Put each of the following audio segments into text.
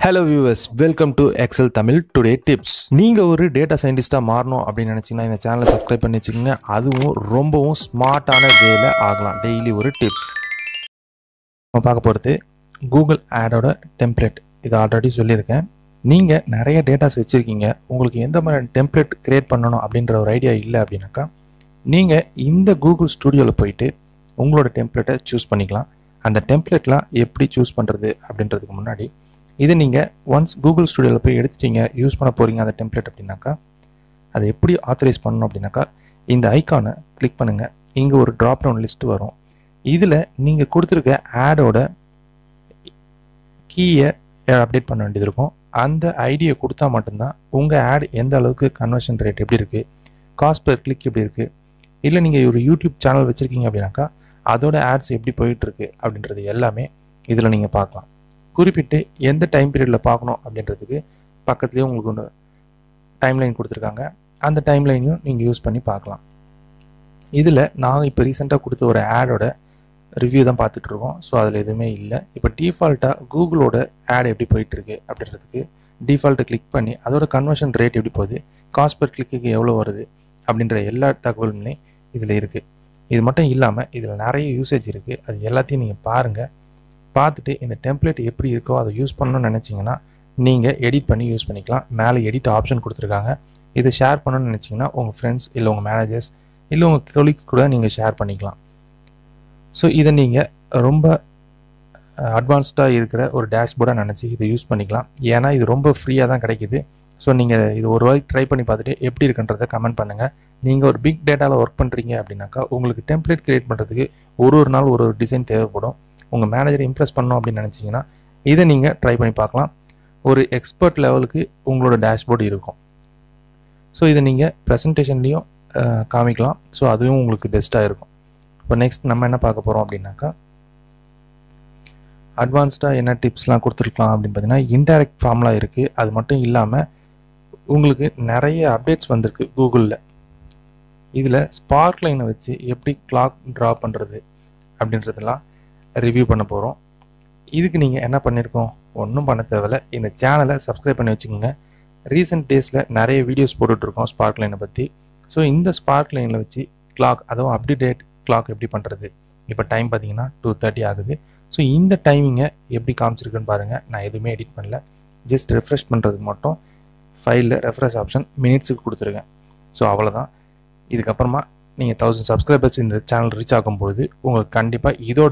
Hello viewers, welcome to Excel Tamil Today Tips. நீங்க ஒரு data சயின்டிஸ்டா மாறணும் அப்படின்னு நினைச்சீங்கன்னா இந்த சேனலை சப்ஸ்கிரைப் பண்ணி வச்சுக்கோங்க. அதுவும் ரொம்பவும் ஸ்மார்ட்டான வேல ஆகலாம். டெய்லி ஒரு டிப்ஸ். நம்ம பார்க்க போகிறது கூகுள் ஆடோட டெம்ப்ளேட். இது ஆல்ரெடி சொல்லியிருக்கேன். நீங்கள் நிறைய டேட்டாஸ் வச்சுருக்கீங்க, உங்களுக்கு எந்த மாதிரி டெம்ப்ளேட் க்ரியேட் பண்ணணும் அப்படின்ற ஒரு ஐடியா இல்லை அப்படின்னாக்கா நீங்கள் இந்த கூகுள் ஸ்டுடியோவில் போயிட்டு உங்களோட டெம்ப்ளேட்டை சூஸ் பண்ணிக்கலாம். அந்த டெம்ப்ளேட்லாம் எப்படி சூஸ் பண்ணுறது அப்படின்றதுக்கு முன்னாடி இது நீங்கள் ஒன்ஸ் கூகுள் ஸ்டுடியோவில் போய் எடுத்துட்டீங்க, யூஸ் பண்ண போகிறீங்க அந்த டெம்ப்ளேட் அப்படின்னாக்கா அதை எப்படி ஆத்தரைஸ் பண்ணணும் அப்படின்னாக்கா இந்த ஐக்கானை கிளிக் பண்ணுங்கள். இங்கே ஒரு ட்ராப் டவுன் லிஸ்ட் வரும். இதில் நீங்கள் கொடுத்துருக்க ஆடோட கீயை அப்டேட் பண்ண வேண்டியது இருக்கும். அந்த ஐடியை கொடுத்தா மட்டும்தான் உங்கள் ஆட் எந்த அளவுக்கு கன்வர்ஷன் ரேட் எப்படி இருக்குது, காஸ்ட் பெர் கிளிக் எப்படி இருக்குது, இல்லை நீங்கள் ஒரு யூடியூப் சேனல் வச்சுருக்கீங்க அப்படின்னாக்கா அதோட ஆட்ஸ் எப்படி போயிட்டுருக்கு அப்படின்றது எல்லாமே இதில் நீங்கள் பார்க்கலாம். குறிப்பிட்டு எந்த டைம் பீரியடில் பார்க்கணும் அப்படின்றதுக்கு பக்கத்துலேயே உங்களுக்கு ஒன்று டைம்லைன் கொடுத்துருக்காங்க. அந்த டைம்லைனையும் நீங்கள் யூஸ் பண்ணி பார்க்கலாம். இதில் நாங்கள் இப்போ ரீசெண்டாக கொடுத்த ஒரு ஆடோட ரிவ்யூ தான் பார்த்துட்ருக்கோம். ஸோ அதில் எதுவுமே இல்லை. இப்போ டிஃபால்ட்டாக கூகுளோட ஆட் எப்படி போயிட்டுருக்கு அப்படின்றதுக்கு டிஃபால்ட்டை கிளிக் பண்ணி அதோட கன்வர்ஷன் ரேட் எப்படி போகுது, காஸ்ட் பெர் கிளிக்கு எவ்வளோ வருது அப்படின்ற எல்லா தகவலுமே இதில் இருக்குது. இது மட்டும் இல்லாமல் இதில் நிறைய யூசேஜ் இருக்குது. அது எல்லாத்தையும் நீங்கள் பாருங்கள். பார்த்துட்டு இந்த டெம்ப்ளேட் எப்படி இருக்கோ அதை யூஸ் பண்ணணும்னு நினச்சிங்கன்னா நீங்கள் எடிட் பண்ணி யூஸ் பண்ணிக்கலாம். மேலே எடிட் ஆப்ஷன் கொடுத்துருக்காங்க. இதை ஷேர் பண்ணணும்னு நினச்சிங்கன்னா உங்கள் ஃப்ரெண்ட்ஸ் இல்லை உங்கள் மேனேஜர்ஸ் இல்லை உங்கள் கொலீக்ஸ் கூட நீங்கள் ஷேர் பண்ணிக்கலாம். ஸோ இதை நீங்கள் ரொம்ப அட்வான்ஸ்டாக இருக்கிற ஒரு டேஷ்போர்டாக நினச்சி இதை யூஸ் பண்ணிக்கலாம். ஏன்னா இது ரொம்ப ஃப்ரீயாக தான் கிடைக்கிது. ஸோ நீங்கள் இது ஒரு வாட்டி ட்ரை பண்ணி பார்த்துட்டு எப்படி இருக்குன்றதை கமெண்ட் பண்ணுங்கள். நீங்கள் ஒரு பிக் டேட்டாவில் ஒர்க் பண்ணுறீங்க அப்படின்னாக்கா உங்களுக்கு டெம்ப்ளேட் க்ரியேட் பண்ணுறதுக்கு ஒரு நாள் ஒரு டிசைன் தேவைப்படும். உங்கள் மேனேஜரை இம்ப்ரெஸ் பண்ணணும் அப்படின்னு நினச்சிங்கன்னா இதை நீங்கள் ட்ரை பண்ணி பார்க்கலாம். ஒரு எக்ஸ்பர்ட் லெவலுக்கு உங்களோட டேஷ்போர்டு இருக்கும். ஸோ இதை நீங்கள் ப்ரெசன்டேஷன்லேயும் காமிக்கலாம். ஸோ அதுவும் உங்களுக்கு பெஸ்ட்டாக இருக்கும். இப்போ நெக்ஸ்ட் நம்ம என்ன பார்க்க போகிறோம் அப்படின்னாக்கா அட்வான்ஸ்டாக என்ன டிப்ஸ்லாம் கொடுத்துருக்கலாம் அப்படின்னு பார்த்தீங்கன்னா இன்டைரக்ட் ஃபார்ம்லாம் இருக்குது. அது மட்டும் இல்லாமல் உங்களுக்கு நிறைய அப்டேட்ஸ் வந்திருக்கு கூகுளில். இதில் ஸ்பார்க் லைனை வச்சு எப்படி கிளாக் ட்ரா பண்ணுறது அப்படின்றதெல்லாம் ரிவ்யூ பண்ண போகிறோம். இதுக்கு நீங்கள் என்ன பண்ணியிருக்கோம், ஒன்றும் பண்ண தேவையில்லை. இந்த சேனலை சப்ஸ்கிரைப் பண்ணி வச்சுக்கோங்க. ரீசெண்ட் டேஸில் நிறைய வீடியோஸ் போட்டுட்ருக்கோம் ஸ்பார்க் லைனை பற்றி. ஸோ இந்த ஸ்பார்க் லைனில் வச்சு கிளாக், அதுவும் அப்டேட் கிளாக் எப்படி பண்ணுறது. இப்போ டைம் பார்த்தீங்கன்னா 2:30 ஆகுது. ஸோ இந்த டைமிங்கை எப்படி காமிச்சிருக்குன்னு பாருங்கள். நான் எதுவுமே எடிட் பண்ணல, ஜஸ்ட் ரெஃப்ரெஷ் பண்ணுறதுக்கு மட்டும் ஃபைலில் ரெஃப்ரெஷ் ஆப்ஷன் மினிட்ஸுக்கு கொடுத்துருக்கேன். ஸோ அவ்வளோதான். இதுக்கப்புறமா நீங்கள் 1000 சப்ஸ்கிரைபர்ஸ் இந்த சேனல் ரீச் ஆகும்பொழுது உங்களுக்கு கண்டிப்பாக இதோட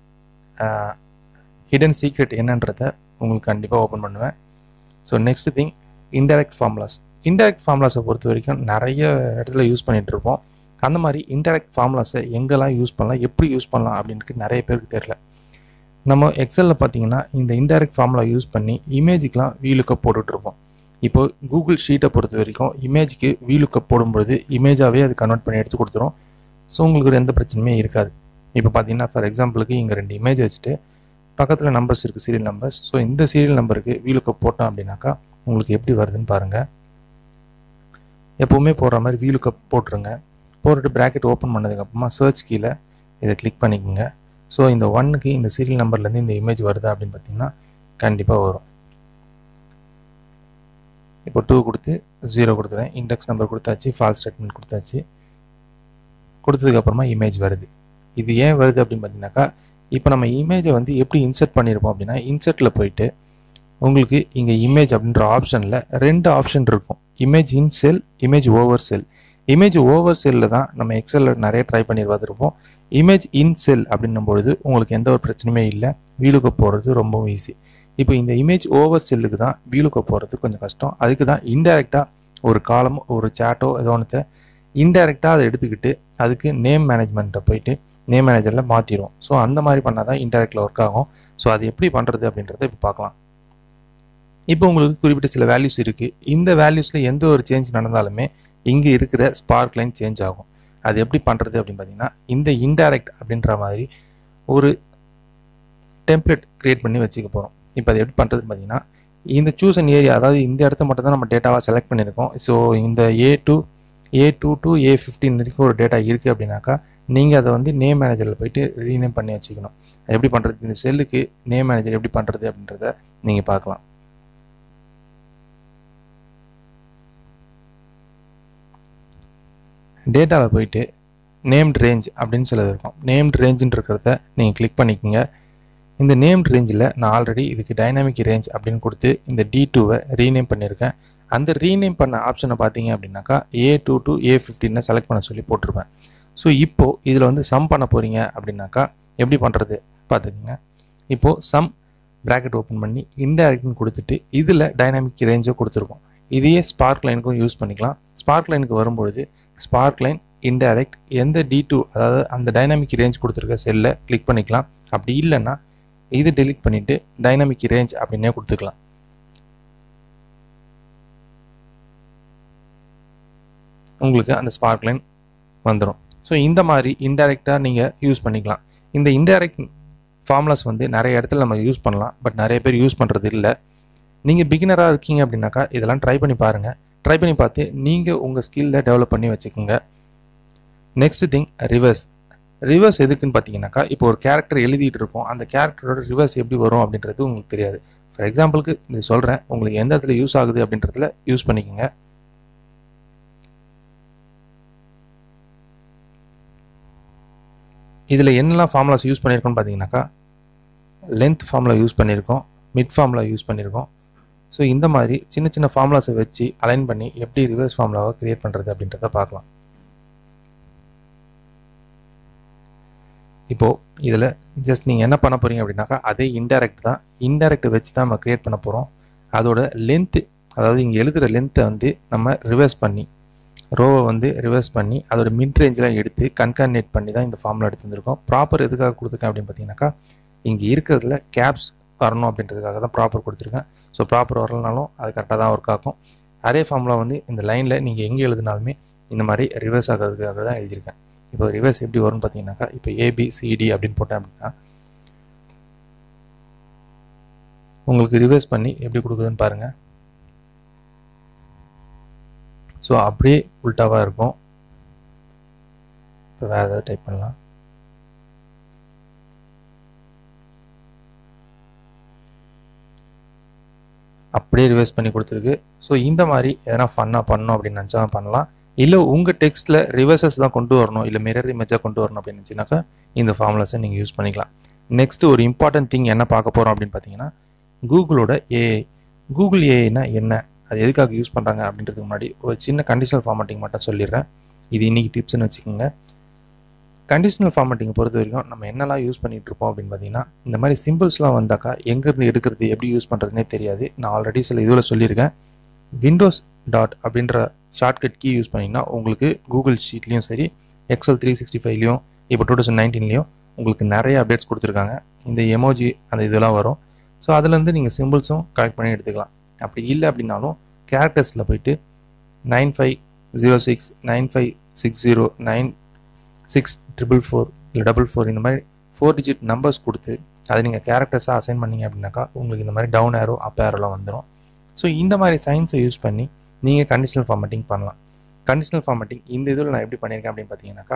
ஹிடன் சீக்ரெட் என்னன்றதை உங்களுக்கு கண்டிப்பாக ஓப்பன் பண்ணுவேன். So next thing indirect formulas. Indirect ஃபார்முலாஸை பொறுத்த வரைக்கும் நிறைய இடத்துல யூஸ் பண்ணிகிட்டு இருப்போம். அந்த மாதிரி இன்டைரக்ட் ஃபார்முலாஸை எங்கெல்லாம் யூஸ் பண்ணலாம், எப்படி யூஸ் பண்ணலாம் அப்படின்ட்டு நிறைய பேருக்கு தெரியல. நம்ம எக்ஸலில் பார்த்தீங்கன்னா இந்த இன்டைரக்ட் ஃபார்முலா யூஸ் பண்ணி இமேஜுக்கெலாம் வீலுக்கப் போட்டுட்ருப்போம். இப்போ கூகுள் ஷீட்டை பொறுத்த வரைக்கும் இமேஜுக்கு வீலுக்கப் போடும்பொழுது இமேஜாகவே அது கன்வெர்ட் பண்ணி எடுத்து கொடுத்துரும். ஸோ உங்களுக்கு எந்த பிரச்சனையுமே இருக்காது. இப்போ பார்த்தீங்கன்னா ஃபார் எக்ஸாம்பிளுக்கு இங்கே 2 இமேஜ் வச்சுட்டு பக்கத்தில் நம்பர்ஸ் இருக்குது, சீரியல் நம்பர்ஸ். ஸோ இந்த சீரியல் நம்பருக்கு வீலுக்கப் போட்டோம் அப்படின்னாக்கா உங்களுக்கு எப்படி வருதுன்னு பாருங்கள். எப்போவுமே போடுற மாதிரி வீலுக்கப் போட்டுருங்க. போட்டுட்டு ப்ராக்கெட் ஓப்பன் பண்ணதுக்கப்புறமா சர்ச் கீழே இதை கிளிக் பண்ணிக்கோங்க. ஸோ இந்த 1க்கு இந்த சீரியல் நம்பர்லேருந்து இந்த இமேஜ் வருதா அப்படின்னு பார்த்தீங்கன்னா கண்டிப்பாக வரும். இப்போ 2 கொடுத்து 0 கொடுத்துறேன். இண்டெக்ஸ் நம்பர் கொடுத்தாச்சு, ஃபால்ஸ் ஸ்டேட்மெண்ட் கொடுத்தாச்சு. கொடுத்ததுக்கப்புறமா இமேஜ் வருது. இது ஏன் வருது அப்படின்னு பார்த்தீங்கன்னாக்கா இப்போ நம்ம இமேஜை வந்து எப்படி இன்சர்ட் பண்ணியிருப்போம் அப்படின்னா இன்சர்ட்டில் போயிட்டு உங்களுக்கு இங்கே இமேஜ் அப்படின்ற ஆப்ஷனில் 2 ஆப்ஷன் இருக்கும். Image in cell, image over cell. Image over செல்லில் தான் நம்ம எக்ஸலில் நிறைய ட்ரை பண்ணி பார்த்துருப்போம். இமேஜ் இன் செல் அப்படின்னும் பொழுது உங்களுக்கு எந்த ஒரு பிரச்சனையுமே இல்லை, வீலுக்கப் போகிறது ரொம்பவும் ஈஸி. இப்போ இந்த இமேஜ் ஓவர் செல்லுக்கு தான் வீலுக்கப் போகிறது கொஞ்சம் கஷ்டம். அதுக்கு தான் இன்டைரக்டாக ஒரு காலம், ஒரு சேட்டோ ஏதோ ஒன்றத்தை இன்டைரக்டாக அதை எடுத்துக்கிட்டு அதுக்கு நேம் மேனேஜ்மெண்ட்டை போயிட்டு நேம் மேனேஜரில் மாற்றிடும். ஸோ அந்த மாதிரி பண்ணால் தான் இன்டைரக்டில் ஒர்க் ஆகும். ஸோ அது எப்படி பண்ணுறது அப்படின்றத இப்போ பார்க்கலாம். இப்போ உங்களுக்கு குறிப்பிட்ட சில வேல்யூஸ் இருக்குது. இந்த வேல்யூஸில் எந்த ஒரு சேஞ்ச் நடந்தாலுமே இங்கே இருக்கிற ஸ்பார்க் லைன் சேஞ்ச் ஆகும். அது எப்படி பண்ணுறது அப்படின்னு பார்த்தீங்கன்னா இந்த இன்டைரக்ட் அப்படின்ற மாதிரி ஒரு டெம்ப்ளேட் க்ரியேட் பண்ணி வச்சுக்க போகிறோம். இப்போ அது எப்படி பண்ணுறதுன்னு பார்த்தீங்கன்னா இந்த சூஸ் அன் ஏரியா, அதாவது இந்த இடத்த மட்டும் தான் நம்ம டேட்டாவாக செலக்ட் பண்ணியிருக்கோம். ஸோ இந்த A2 to A15 வரைக்கும் ஒரு டேட்டா இருக்குது அப்படின்னாக்கா நீங்கள் அதை வந்து நேம் மேனேஜரில் போய்ட்டு ரீநேம் பண்ணி வச்சுக்கணும். அது எப்படி பண்ணுறது, இந்த செல்லுக்கு நேம் மேனேஜர் எப்படி பண்ணுறது அப்படின்றத நீங்கள் பார்க்கலாம். டேட்டாவில் போயிட்டு நேம்ட் ரேஞ்ச் அப்படின்னு சிலது இருக்கும். நேம்ட் ரேஞ்சுன்னு இருக்கிறத நீங்கள் கிளிக் பண்ணிக்கோங்க. இந்த நேம்ட் ரேஞ்சில் நான் ஆல்ரெடி இதுக்கு டைனாமிக் ரேஞ்ச் அப்படின்னு கொடுத்து இந்த D2வை ரீநேம் பண்ணியிருக்கேன். அந்த ரீநேம் பண்ண ஆப்ஷனை பார்த்தீங்க அப்படின்னாக்கா A2 to A15 செலக்ட் பண்ண சொல்லி போட்டிருப்பேன். ஸோ இப்போது இதில் வந்து சம் பண்ண போகிறீங்க அப்படின்னாக்கா எப்படி பண்ணுறது பார்த்துக்குங்க. இப்போது சம் ப்ராக்கெட் ஓப்பன் பண்ணி இன்டைரக்ட்னு கொடுத்துட்டு இதில் டைனாமிக் ரேஞ்சோ கொடுத்துருக்கோம். இதையே ஸ்பார்க் லைனுக்கும் யூஸ் பண்ணிக்கலாம். ஸ்பார்க் லைனுக்கு வரும்பொழுது ஸ்பார்க் லைன் இன்டைரக்ட் எந்த D2 அதாவது அந்த டைனாமிக் ரேஞ்ச் கொடுத்துருக்க செல்லை கிளிக் பண்ணிக்கலாம். அப்படி இல்லைன்னா இது டெலிட் பண்ணிவிட்டு டைனாமிக் ரேஞ்ச் அப்படின்னே கொடுத்துக்கலாம். உங்களுக்கு அந்த ஸ்பார்க் லைன் வந்துடும். ஸோ இந்த மாதிரி இன்டைரக்டாக நீங்கள் யூஸ் பண்ணிக்கலாம். இந்த இன்டைரக்ட் ஃபார்முலாஸ் வந்து நிறைய இடத்துல நம்ம யூஸ் பண்ணலாம். பட் நிறைய பேர் யூஸ் பண்ணுறது இல்லை. நீங்கள் பிகினராக இருக்கீங்க அப்படின்னாக்கா இதெல்லாம் ட்ரை பண்ணி பாருங்கள். ட்ரை பண்ணி பார்த்து நீங்கள் உங்கள் ஸ்கில்லை டெவலப் பண்ணி வச்சுக்கோங்க. Next thing reverse. ரிவர்ஸ் எதுக்குன்னு பார்த்தீங்கன்னாக்கா இப்போ ஒரு கேரக்டர் எழுதிட்டு இருக்கோம். அந்த கேரக்டரோட ரிவர்ஸ் எப்படி வரும் அப்படின்றது உங்களுக்கு தெரியாது. ஃபார் எக்ஸாம்பிளுக்கு இது சொல்கிறேன், உங்களுக்கு எந்த இடத்துல யூஸ் ஆகுது அப்படின்றதுல யூஸ் பண்ணிக்கோங்க. இதில் என்னெல்லாம் ஃபார்முலாஸ் யூஸ் பண்ணியிருக்கோன்னு பார்த்தீங்கன்னாக்கா லென்த் ஃபார்முலா யூஸ் பண்ணியிருக்கோம், மிட் ஃபார்முலா யூஸ் பண்ணியிருக்கோம். ஸோ இந்த மாதிரி சின்ன சின்ன ஃபார்முலாஸை வச்சு அலைன் பண்ணி எப்படி ரிவர்ஸ் ஃபார்முலாவை க்ரியேட் பண்ணுறது அப்படின்றத பார்க்கலாம். இப்போது இதில் ஜஸ்ட் நீங்கள் என்ன பண்ண போகிறீங்க அப்படின்னாக்கா அதே இன்டைரக்ட் தான். இன்டைரக்டை வச்சு தான் நம்ம க்ரியேட் பண்ண போகிறோம். அதோட லென்த்து அதாவது இங்கே எழுதுகிற லென்த்தை வந்து நம்ம ரிவர்ஸ் பண்ணி ரோவை வந்து ரிவர்ஸ் பண்ணி அதோட மிட் ரேஞ்செலாம் எடுத்து கன்கார்டினேட் பண்ணி தான் இந்த ஃபார்முலா எடுத்து வந்திருக்கோம். ப்ராப்பர் எதுக்காக கொடுத்துருக்கேன் அப்படின்னு பார்த்தீங்கன்னாக்கா இங்கே இருக்கிறதுல கேப்ஸ் வரணும் அப்படின்றதுக்காக தான் ப்ராப்பர் கொடுத்துருக்கேன். ஸோ ப்ராப்பர் வரலனாலும் அது கரெக்டாக தான் ஒர்க் ஆகும். அரே ஃபார்முலா வந்து இந்த லைனில் நீங்கள் எங்கே எழுதினாலுமே இந்த மாதிரி ரிவர்ஸ் ஆகிறதுக்காக தான் எழுதியிருக்கேன். இப்போ ரிவர்ஸ் எப்படி வரும்னு பார்த்தீங்கன்னாக்கா இப்போ ABCD அப்படின்னு போட்டேன் அப்படின்னா உங்களுக்கு ரிவர்ஸ் பண்ணி எப்படி கொடுக்குதுன்னு பாருங்கள். ஸோ அப்படியே உல்ட்டாவாக இருக்கும். இப்போ வேறு ஏதாவது டைப் பண்ணலாம். அப்படியே ரிவர்ஸ் பண்ணி கொடுத்துருக்கு. ஸோ இந்த மாதிரி எதனா ஃபன்னாக பண்ணணும் அப்படின்னு நினச்சா பண்ணலாம். இல்லை உங்கள் டெக்ஸ்ட்டில் ரிவர்சஸ் தான் கொண்டு வரணும், இல்லை மிரர் இமேஜாக கொண்டு வரணும் அப்படின்னு நினச்சினாக்கா இந்த ஃபார்முலாஸை நீங்கள் யூஸ் பண்ணிக்கலாம். நெக்ஸ்ட்டு ஒரு இம்பார்ட்டன்ட் திங் என்ன பார்க்க போகிறோம் அப்படின்னு பார்த்தீங்கன்னா கூகுளோட AI. கூகுள் ஏஐனா என்ன, அது எதுக்காக யூஸ் பண்ணுறாங்க அப்படின்றதுக்கு முன்னாடி ஒரு சின்ன கண்டிஷனல் ஃபார்மேட்டிங் மட்டும் சொல்லிடுறேன். இது இன்றைக்கி டிப்ஸ்ன்னு வச்சுக்கோங்க. கண்டிஷனல் ஃபார்மேட்டிங் பொறுத்த வரைக்கும் நம்ம என்னெல்லாம் யூஸ் பண்ணிகிட்டு இருப்போம் அப்படின்னு பார்த்தீங்கன்னா இந்த மாதிரி சிம்பிள்ஸ்லாம் வந்தாக்கா எங்கேருந்து எடுக்கிறது எப்படி யூஸ் பண்ணுறதுனே தெரியாது. நான் ஆல்ரெடி சில இதில் சொல்லியிருக்கேன். விண்டோஸ் டாட் அப்படின்ற ஷார்ட்கட் கீ யூஸ் பண்ணிங்கன்னா உங்களுக்கு கூகுள் ஷீட்லேயும் சரி Excel 365லையும் இப்போ 2019லையும் உங்களுக்கு நிறைய அப்டேட்ஸ் கொடுத்துருக்காங்க. இந்த எமோஜி அந்த இதெல்லாம் வரும். ஸோ அதுலேருந்து நீங்கள் சிம்பிள்ஸும் கலெக்ட் பண்ணி எடுத்துக்கலாம். அப்படி இல்லை அப்படின்னாலும் கேரக்டர்ஸில் போயிட்டு 9506 9560 96444 இல்லை 44 இந்த மாதிரி 4 டிஜிட் நம்பர்ஸ் கொடுத்து அதை நீங்கள் கேரக்டர்ஸாக அசைன் பண்ணிங்க அப்படின்னாக்கா உங்களுக்கு இந்த மாதிரி டவுன் ஏரோ அப் ஏரோலாம் வந்துடும். ஸோ இந்த மாதிரி சயின்ஸை யூஸ் பண்ணி நீங்கள் கண்டிஷனல் ஃபார்மேட்டிங் பண்ணலாம். கண்டிஷனல் ஃபார்மேட்டிங் இந்த இதில் நான் எப்படி பண்ணியிருக்கேன் அப்படின்னு பார்த்தீங்கன்னாக்கா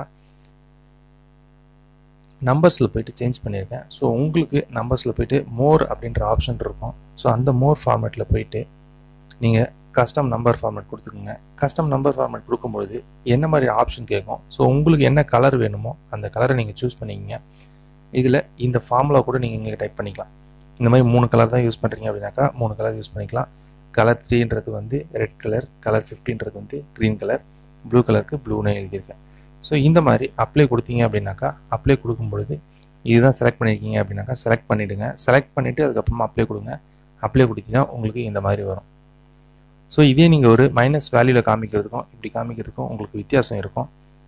நம்பர்ஸில் போய்ட்டு சேஞ்ச் பண்ணியிருக்கேன். ஸோ உங்களுக்கு நம்பர்ஸில் போய்ட்டு மோர் அப்படின்ற ஆப்ஷன் இருக்கும். ஸோ அந்த மோர் ஃபார்மேட்டில் போய்ட்டு நீங்கள் கஸ்டம் நம்பர் ஃபார்மேட் கொடுத்துக்குங்க. கஸ்டம் நம்பர் ஃபார்மேட் கொடுக்கும்பொழுது என்ன மாதிரி ஆப்ஷன் கேட்கும். ஸோ உங்களுக்கு என்ன கலர் வேணுமோ அந்த கலரை நீங்கள் சூஸ் பண்ணிக்கிங்க. இதில் இந்த ஃபார்முலா கூட நீங்கள் இங்கே டைப் பண்ணிக்கலாம். இந்த மாதிரி 3 கலர் தான் யூஸ் பண்ணுறீங்க அப்படின்னாக்கா 3 கலர் யூஸ் பண்ணிக்கலாம். கலர் 3ன்றது வந்து ரெட் கலர், கலர் 15ன்றது வந்து க்ரீன் கலர், ப்ளூ கலருக்கு ப்ளூன்னு எழுதியிருக்கேன். ஸோ இந்த மாதிரி அப்ளை கொடுத்தீங்க அப்படின்னாக்கா அப்ளை கொடுக்கும்பொழுது இதுதான் செலக்ட் பண்ணியிருக்கீங்க அப்படின்னாக்கா செலக்ட் பண்ணிவிடுங்க. செலக்ட் பண்ணிவிட்டு அதுக்கப்புறமா அப்ளை கொடுங்க. அப்ளை கொடுத்தீங்கன்னா உங்களுக்கு இந்த மாதிரி வரும். ஸோ இதே நீங்கள் ஒரு மைனஸ் வேல்யூவில் காமிக்கிறதுக்கும் இப்படி காமிக்கிறதுக்கும் உங்களுக்கு வித்தியாசம் இருக்கும்.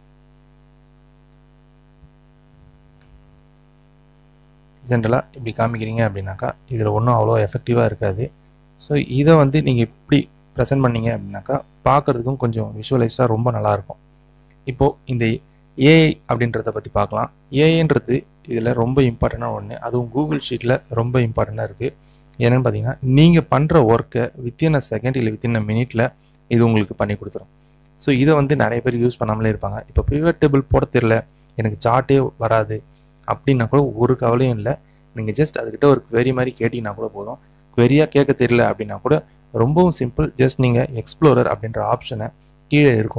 ஜென்ரலாக இப்படி காமிக்கிறீங்க அப்படின்னாக்கா இதில் ஒன்றும் அவ்வளோ எஃபெக்டிவாக இருக்காது. ஸோ இதை வந்து நீங்கள் இப்படி ப்ரெசென்ட் பண்ணீங்க அப்படின்னாக்கா பார்க்குறதுக்கும் கொஞ்சம் விஷுவலைஸாக ரொம்ப நல்லாயிருக்கும். இப்போது இந்த ஏஐ அப்படின்றத பற்றி பார்க்கலாம். ஏஐன்றது இதில் ரொம்ப இம்பார்ட்டண்டான ஒன்று. அதுவும் கூகுள் ஷீட்டில் ரொம்ப இம்பார்ட்டண்ட்டாக இருக்குது. என்னென்னு பார்த்தீங்கன்னா நீங்கள் பண்ணுற ஒர்க்கை வித்தின் அ செகண்ட் இல்லை வித்தின் அ மினிட்டில் இது உங்களுக்கு பண்ணி கொடுத்துரும். ஸோ இதை வந்து நிறைய பேர் யூஸ் பண்ணாமலே இருப்பாங்க. இப்போ பிவட் டேபிள் போட தெரியல, எனக்கு சார்ட்டே வராது அப்படின்னா கூட ஒரு கவலையும் இல்லை. நீங்கள் ஜஸ்ட் அதுக்கிட்ட ஒரு query மாதிரி கேட்டிங்கன்னா கூட போதும். queryயாக கேட்க தெரியல அப்படின்னா கூட ரொம்பவும் சிம்பிள். ஜஸ்ட் நீங்கள் எக்ஸ்ப்ளோரர் அப்படின்ற ஆப்ஷனை கீழே இருக்கும்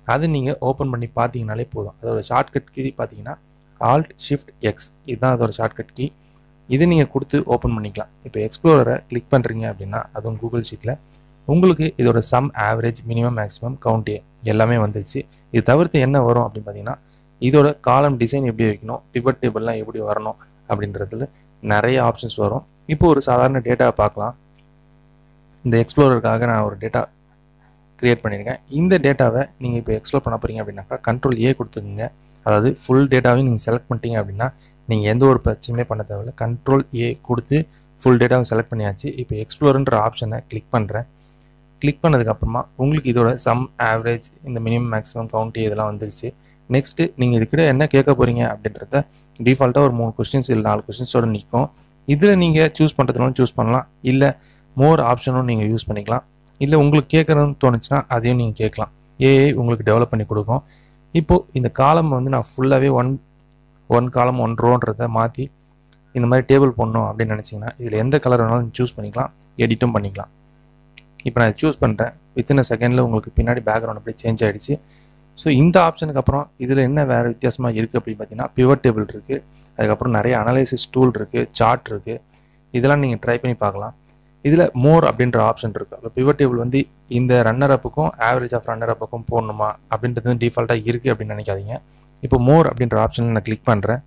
அதை நீங்கள் ஓப்பன் பண்ணி பார்த்தீங்கனாலே போதும். அதோட ஷார்ட்கட் கீ பார்த்தீங்கன்னா Alt+Shift+X இதுதான் அதோட ஷார்ட்கட் கீ. இதை நீங்கள் கொடுத்து ஓப்பன் பண்ணிக்கலாம். இப்போ எக்ஸ்ப்ளோரரை கிளிக் பண்ணுறீங்க அப்படின்னா அதுவும் கூகுள் ஷீட்டில் உங்களுக்கு இதோட sum, average, minimum, maximum, count எல்லாமே வந்துருச்சு. இது தவிர்த்து என்ன வரும் அப்படின்னு பார்த்தீங்கன்னா இதோட காலம் டிசைன் எப்படி வைக்கணும், பிவட் டேபிள்லாம் எப்படி வரணும் அப்படின்றதுல நிறைய ஆப்ஷன்ஸ் வரும். இப்போ ஒரு சாதாரண டேட்டாவை பார்க்கலாம். இந்த எக்ஸ்ப்ளோரருக்காக நான் ஒரு டேட்டா க்ரியேட் பண்ணியிருக்கேன். இந்த டேட்டாவை நீங்கள் இப்போ எக்ஸ்ப்ளோர் பண்ண போகிறீங்க அப்படின்னாக்கா Ctrl+A கொடுத்துக்குங்க. அதாவது ஃபுல் டேட்டாவையும் நீங்கள் செலக்ட் பண்ணிட்டீங்க அப்படின்னா நீங்கள் எந்த ஒரு பிரச்சனையுமே பண்ண தேவையில்லை. Ctrl+A கொடுத்து ஃபுல் டேட்டாவை செலக்ட் பண்ணியாச்சு. இப்போ எக்ஸ்ப்ளோர்ன்ற ஆப்ஷனை கிளிக் பண்ணுறேன். கிளிக் பண்ணதுக்கப்புறமா உங்களுக்கு இதோட சம், ஆவரேஜ், இந்த மினிமம், மேக்ஸிமம், கவுண்ட் இதெல்லாம் வந்துருச்சு. நெக்ஸ்ட்டு நீங்கள் இதுக்கிட்ட என்ன கேட்க போகிறீங்க அப்படின்றத டிஃபால்ட்டாக ஒரு 3 கொஸ்டின்ஸ் இல்லை 4 கொஸ்டின்ஸோடு நிற்கும். இதில் நீங்கள் சூஸ் பண்ணுறதுனாலும் சூஸ் பண்ணலாம், இல்லை மோர் ஆப்ஷனும் நீங்கள் யூஸ் பண்ணிக்கலாம், இல்லை உங்களுக்கு கேட்குறதுன்னு தோணுச்சுன்னா அதையும் நீங்கள் கேட்கலாம். ஏஐ உங்களுக்கு டெவலப் பண்ணி கொடுக்கும். இப்போது இந்த காலம் வந்து நான் ஃபுல்லாகவே ஒன் காலம் 1 ரோன்றதை மாற்றி இந்த மாதிரி டேபிள் போடணும் அப்படின்னு நினச்சிங்கன்னா இதில் எந்த கலர் வேணாலும் சூஸ் பண்ணிக்கலாம், எடிட்டும் பண்ணிக்கலாம். இப்போ நான் சூஸ் பண்ணுறேன். வித்தின் செகண்டில் உங்களுக்கு பின்னாடி பேக்ரவுண்ட் அப்படியே சேஞ்ச் ஆகிடுச்சு. ஸோ இந்த ஆப்ஷனுக்கு அப்புறம் இதில் என்ன வேறு வித்தியாசமாக இருக்குது அப்படின்னு பார்த்தீங்கன்னா பிவட் டேபிள் இருக்குது, அதுக்கப்புறம் நிறைய அனலைசிஸ் டூல் இருக்குது, சார்ட் இருக்குது. இதெல்லாம் நீங்கள் ட்ரை பண்ணி பார்க்கலாம். இதில் மோர் அப்படின்ற ஆப்ஷன் இருக்குது. அப்போ பிவட் டேபிள் வந்து இந்த ரன்னர் அப்புக்கும் ஆவரேஜ் ஆஃப் ரன்னர் அப்புக்கும் போடணுமா அப்படின்றது டிஃபால்ட்டாக இருக்குது அப்படின்னு நினைக்காதீங்க. இப்போ மோர் அப்படின்ற ஆப்ஷனில் நான் கிளிக் பண்ணுறேன்.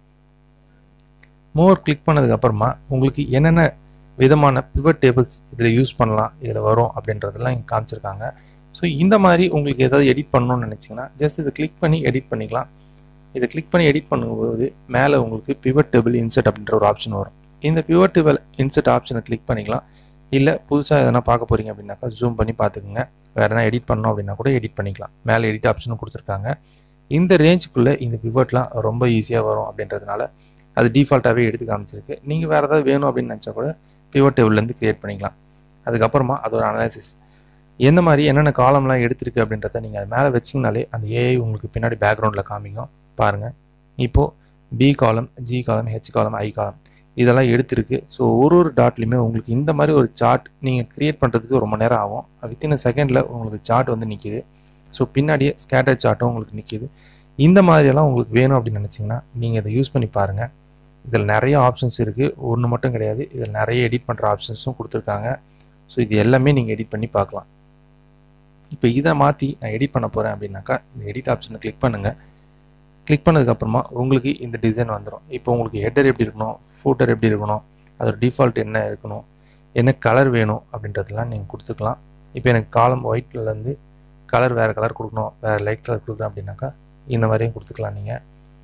மோர் கிளிக் பண்ணதுக்கப்புறமா உங்களுக்கு என்னென்ன விதமான பிவட் டேபிள்ஸ் இதில் யூஸ் பண்ணலாம், இதில் வரும் அப்படின்றதெல்லாம் இங்கே காமிச்சிருக்காங்க. ஸோ இந்த மாதிரி உங்களுக்கு ஏதாவது எடிட் பண்ணணும்னு நினச்சிங்கன்னா ஜஸ்ட் இதை கிளிக் பண்ணி எடிட் பண்ணிக்கலாம். இதை கிளிக் பண்ணி எடிட் பண்ணும்போது மேலே உங்களுக்கு பிவட் டேபிள் இன்சர்ட் அப்படின்ற ஒரு ஆப்ஷன் வரும். இந்த பிவட் டேபிள் இன்சர்ட் ஆப்ஷனை கிளிக் பண்ணிக்கலாம். இல்லை புதுசாக எதனா பார்க்க போகிறீங்க அப்படின்னாக்கா ஜூம் பண்ணி பார்த்துக்குங்க. வேறு எதனா எடிட் பண்ணணும் அப்படின்னா கூட எடிட் பண்ணிக்கலாம். மேலே எடிட் ஆப்ஷனும் கொடுத்துருக்காங்க. இந்த ரேஞ்சுக்குள்ளே இந்த பிவட்லாம் ரொம்ப ஈஸியாக வரும் அப்படின்றதுனால அது டிஃபால்ட்டாகவே எடுத்து காமிச்சிருக்கு. நீங்கள் வேறு ஏதாவது வேணும் அப்படின்னு நினச்சா கூட பிவட் டேபிள்லேருந்து க்ரியேட் பண்ணிக்கலாம். அதுக்கப்புறமா அதோட அனாலிசிஸ் எந்த மாதிரி என்னென்ன காலம்லாம் எடுத்திருக்கு அப்படின்றத நீங்கள் அது மேலே வச்சிங்கனாலே அந்த ஏஐ உங்களுக்கு பின்னாடி பேக்ரவுண்டில் காமிக்கும். பாருங்கள், இப்போது பி காலம், ஜி காலம், ஹெச் காலம், ஐ காலம் இதெல்லாம் எடுத்திருக்கு. ஸோ ஒரு டாட்லையுமே உங்களுக்கு இந்த மாதிரி ஒரு சார்ட் நீங்கள் க்ரியேட் பண்ணுறதுக்கு ரொம்ப நேரம் ஆகும். வித்தின் செகண்டில் உங்களுக்கு சார்ட் வந்து நிற்கிது. ஸோ பின்னாடியே ஸ்கேட்டர் சார்ட்டும் உங்களுக்கு நிற்கிது. இந்த மாதிரியெல்லாம் உங்களுக்கு வேணும் அப்படின்னு நினச்சிங்கன்னா நீங்கள் இதை யூஸ் பண்ணி பாருங்கள். இதில் நிறைய ஆப்ஷன்ஸ் இருக்குது, ஒன்று மட்டும் கிடையாது. இதில் நிறைய எடிட் பண்ணுற ஆப்ஷன்ஸும் கொடுத்துருக்காங்க. ஸோ இது எல்லாமே நீங்கள் எடிட் பண்ணி பார்க்கலாம். இப்போ இதை மாற்றி நான் எடிட் பண்ண போகிறேன் அப்படின்னாக்கா இந்த எடிட் ஆப்ஷனை கிளிக் பண்ணுங்கள். கிளிக் பண்ணதுக்கப்புறமா உங்களுக்கு இந்த டிசைன் வந்துடும். இப்போ உங்களுக்கு ஹெட்டர் எப்படி இருக்கணும், ஃபூட்டர் எப்படி இருக்கணும், அதோட டிஃபால்ட் என்ன இருக்கணும், என்ன கலர் வேணும் அப்படின்றதெல்லாம் நீங்கள் கொடுத்துக்கலாம். இப்போ எனக்கு காலம் ஒயிட்லேருந்து கலர் வேறு கலர் கொடுக்கணும், வேறு லைட் கலர் கொடுக்குறேன் அப்படின்னாக்கா இந்த மாதிரியும் கொடுத்துக்கலாம். நீங்கள்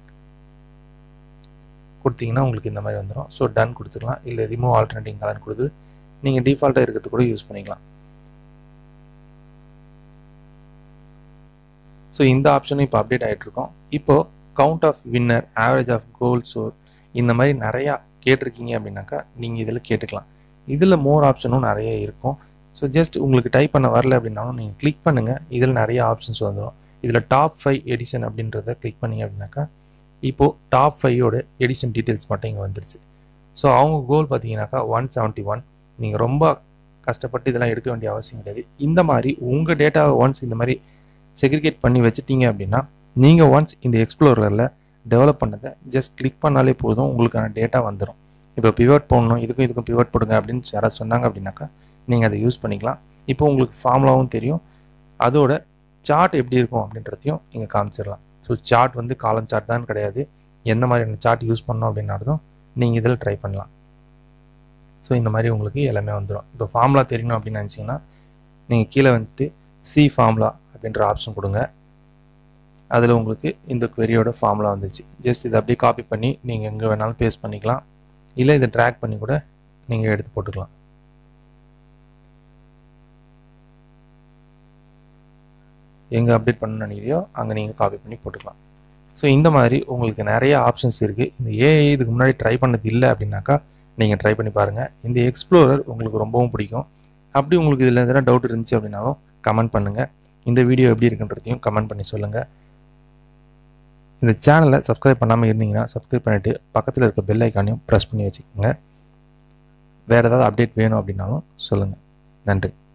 கொடுத்தீங்கன்னா உங்களுக்கு இந்த மாதிரி வந்துடும். ஸோ டன் கொடுத்துக்கலாம். இல்லை ரிமூவ் ஆல்டர்னேட்டிங் கலர் கொடுத்து நீங்கள் டிஃபால்ட்டாக இருக்கிறது கூட யூஸ் பண்ணிக்கலாம். ஸோ இந்த ஆப்ஷனும் இப்போ அப்டேட் ஆகிட்ருக்கோம். இப்போது count of winner, average of goal score இந்த மாதிரி நிறையா கேட்டிருக்கீங்க அப்படின்னாக்கா நீங்கள் இதில் கேட்டுக்கலாம். இதில் மோர் ஆப்ஷனும் நிறைய இருக்கும். ஸோ ஜஸ்ட் உங்களுக்கு டைப் பண்ண வரல அப்படின்னாலும் நீங்கள் கிளிக் பண்ணுங்கள். இதில் நிறைய ஆப்ஷன்ஸ் வந்துடும். இதில் டாப் 5 எடிஷன் அப்படின்றத கிளிக் பண்ணிங்க அப்படின்னாக்கா இப்போது டாப் 5ஓட எடிஷன் டீட்டெயில்ஸ் மட்டும் இங்கே வந்துருச்சு. ஸோ அவங்க கோல் பார்த்தீங்கன்னாக்கா 171. நீங்கள் ரொம்ப கஷ்டப்பட்டு இதெல்லாம் எடுக்க வேண்டிய அவசியம் கிடையாது. இந்த மாதிரி உங்கள் டேட்டாவை ஒன்ஸ் இந்த மாதிரி செக்ரிகேட் பண்ணி வச்சுட்டீங்க அப்படின்னா நீங்கள் ஒன்ஸ் இந்த எக்ஸ்ப்ளோரரில் டெவலப் பண்ணதை ஜஸ்ட் கிளிக் பண்ணாலே போதும், உங்களுக்கான டேட்டா வந்துடும். இப்போ பிவட் போடணும், இதுக்கும் பிவட் போடுங்க அப்படின்னு யாராவது சொன்னாங்க அப்படின்னாக்கா நீங்கள் அதை யூஸ் பண்ணிக்கலாம். இப்போ உங்களுக்கு ஃபார்முலாவும் தெரியும், அதோட சார்ட் எப்படி இருக்கும் அப்படின்றதையும் நீங்கள் காமிச்சிடலாம். ஸோ சார்ட் வந்து காலம் சார்ட் தான் கிடையாது, எந்த மாதிரியான சார்ட் யூஸ் பண்ணணும் அப்படின்னாலும் நீங்கள் இதில் ட்ரை பண்ணலாம். ஸோ இந்த மாதிரி உங்களுக்கு எல்லாமே வந்துடும். இப்போ ஃபார்முலா தெரியணும் அப்படின்னு நினச்சிங்கன்னா நீங்கள் கீழே வந்துட்டு சி ஃபார்முலா அப்படின்ற ஆப்ஷன் கொடுங்க. அதில் உங்களுக்கு இந்த queryயோட ஃபார்முலா வந்துச்சு. ஜஸ்ட் இதை அப்படியே காப்பி பண்ணி நீங்கள் எங்கே வேணாலும் பேஸ்ட் பண்ணிக்கலாம், இல்லை இதை ட்ராக் பண்ணி கூட நீங்கள் எடுத்து போட்டுக்கலாம். எங்கே அப்டேட் பண்ணணும்னு நினைக்கிறியோ அங்கே நீங்கள் காப்பி பண்ணி போட்டுக்கலாம். ஸோ இந்த மாதிரி உங்களுக்கு நிறைய ஆப்ஷன்ஸ் இருக்குது. இந்த ஏஐ இதுக்கு முன்னாடி ட்ரை பண்ணது இல்லை அப்படின்னாக்கா நீங்கள் ட்ரை பண்ணி பாருங்கள். இந்த எக்ஸ்ப்ளோரர் உங்களுக்கு ரொம்பவும் பிடிக்கும். அப்படி உங்களுக்கு இதில் எதனா டவுட் இருந்துச்சு அப்படின்னாலும் கமெண்ட் பண்ணுங்கள். இந்த வீடியோ எப்படி இருக்குன்றதையும் கமெண்ட் பண்ணி சொல்லுங்கள். இந்த சேனலை சப்ஸ்கிரைப் பண்ணாமல் இருந்தீங்கன்னா சப்ஸ்கிரைப் பண்ணிவிட்டு பக்கத்தில் இருக்க பெல் ஐக்கானையும் ப்ரெஸ் பண்ணி வச்சுக்கோங்க. வேறு ஏதாவது அப்டேட் வேணும் அப்படின்னாலும் சொல்லுங்கள். நன்றி.